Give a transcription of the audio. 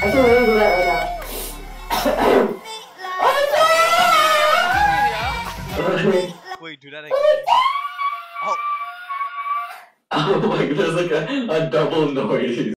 I can really do that right now. Wait, do that again. Oh. Oh my god, there's like a double noise.